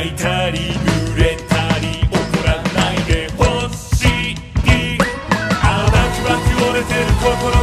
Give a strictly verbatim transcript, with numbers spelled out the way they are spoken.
泣いたり濡れたり怒らないでほしい。あのバキバキ折れてる心